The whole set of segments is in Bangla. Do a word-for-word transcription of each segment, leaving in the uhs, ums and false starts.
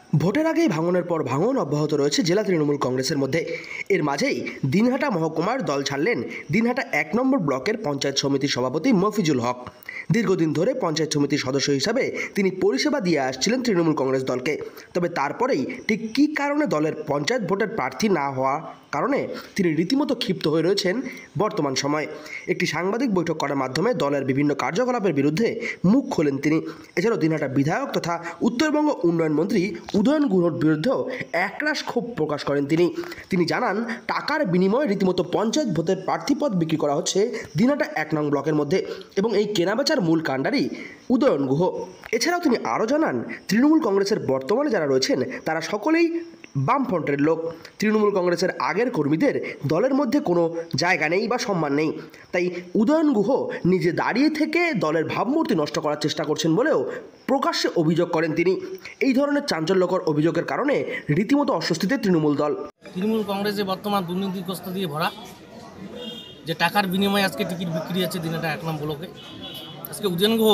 ভোটের আগেই ভাঙনের পর ভাঙন অব্যাহত রয়েছে জেলা তৃণমূল কংগ্রেসের মধ্যে। এর মাঝেই দিনহাটা মহকুমার দল ছাড়লেন দিনহাটা এক নম্বর ব্লকের পঞ্চায়েত সমিতির সভাপতি মফিজুল হক। দীর্ঘদিন ধরে পঞ্চায়েত সমিতির সদস্য হিসাবে তিনি পরিষেবা দিয়ে আসছিলেন তৃণমূল কংগ্রেস দলকে। তবে তারপরেই ঠিক কী কারণে দলের পঞ্চায়েত ভোটের প্রার্থী না হওয়া কারণে তিনি রীতিমতো ক্ষিপ্ত হয়ে রয়েছেন বর্তমান সময়ে। একটি সাংবাদিক বৈঠক করার মাধ্যমে দলের বিভিন্ন কার্যকলাপের বিরুদ্ধে মুখ খোলেন তিনি। এছাড়াও দিনহাটা বিধায়ক তথা উত্তরবঙ্গ উন্নয়ন মন্ত্রী উদয়ন গুহর বিরুদ্ধেও একরাশ ক্ষোভ প্রকাশ করেন তিনি। তিনি জানান, টাকার বিনিময়ে রীতিমতো পঞ্চায়েত ভোটের প্রার্থীপদ বিক্রি করা হচ্ছে দিনহাটা এক নং ব্লকের মধ্যে এবং এই কেনাবেচার মূল কাণ্ডারি উদয়ন গুহ। এছাড়াও তিনি আরও জানান, তৃণমূল কংগ্রেসের বর্তমানে যারা রয়েছেন তারা সকলেই বামফ্রন্টের লোক। তৃণমূল কংগ্রেসের আগের কর্মীদের দলের মধ্যে কোনো জায়গা নেই বা সম্মান নেই। তাই উদয়ন গুহ নিজে দাঁড়িয়ে থেকে দলের ভাবমূর্তি নষ্ট করার চেষ্টা করছেন বলেও প্রকাশ্যে অভিযোগ করেন তিনি। এই ধরনের চাঞ্চল্যকর অভিযোগের কারণে রীতিমতো অস্বস্তিতে তৃণমূল দল। তৃণমূল কংগ্রেসে বর্তমান দুর্নীতিগ্রস্ত দিয়ে ভরা, যে টাকার বিনিময়ে আজকে টিকিট বিক্রি আছে দিনহাটা এক নম্বর ব্লকে। আজকে উদয়ন গুহ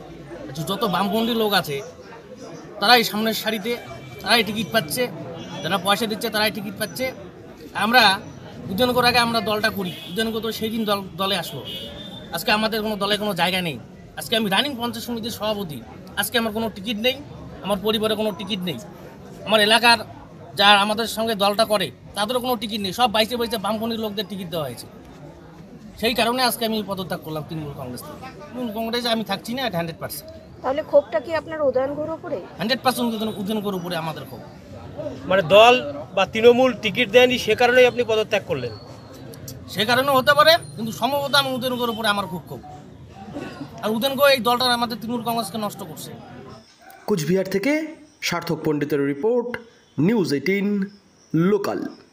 যত বামপন্থী লোক আছে তারাই সামনের সারিতে, তারাই টিকিট পাচ্ছে, যারা পয়সা দিচ্ছে তারাই টিকিট পাচ্ছে। আমরা উদয়ন গুহর আগে আমরা দলটা করি, উদয়ন গুহ তো সেই দিন দল দলে আসলো। আজকে আমাদের কোনো দলে কোনো জায়গা নেই। আজকে আমি রানিং পঞ্চায়েত সমিতির সভাপতি, আজকে আমার কোনো টিকিট নেই, আমার পরিবারে কোনো টিকিট নেই, আমার এলাকার যারা আমাদের সঙ্গে দলটা করে তাদেরও কোনো টিকিট নেই। সব বাইশে বাইশে বামপন্থী লোকদের টিকিট দেওয়া হয়েছে। সেই কারণে আজকে আমি পদত্যাগ করলাম তৃণমূল কংগ্রেস থেকে। তৃণমূল কংগ্রেসে আমি থাকছি না, এটা হান্ড্রেড পার্সেন্ট। তাহলে ক্ষোভটা কি আপনার উদয়ন গুহর উপরে? হান্ড্রেড পার্সেন্ট উদয়ন গুহর উপরে আমাদের ক্ষোভ। মানে দল বা তৃণমূল টিকিট দেয়নি, সে কারণেই আপনি পদত্যাগ করলেন? সে কারণে হতে পারে, কিন্তু সম্ভবত আমি উদয়ন গুহর উপরে আমার খুব ক্ষোভ। আর উদয়ন গুহ এই দলটা আমাদের তৃণমূল কংগ্রেসকে নষ্ট করছে। কুচবিহার থেকে সার্থক পণ্ডিতের রিপোর্ট, নিউজ এইটিন লোকাল।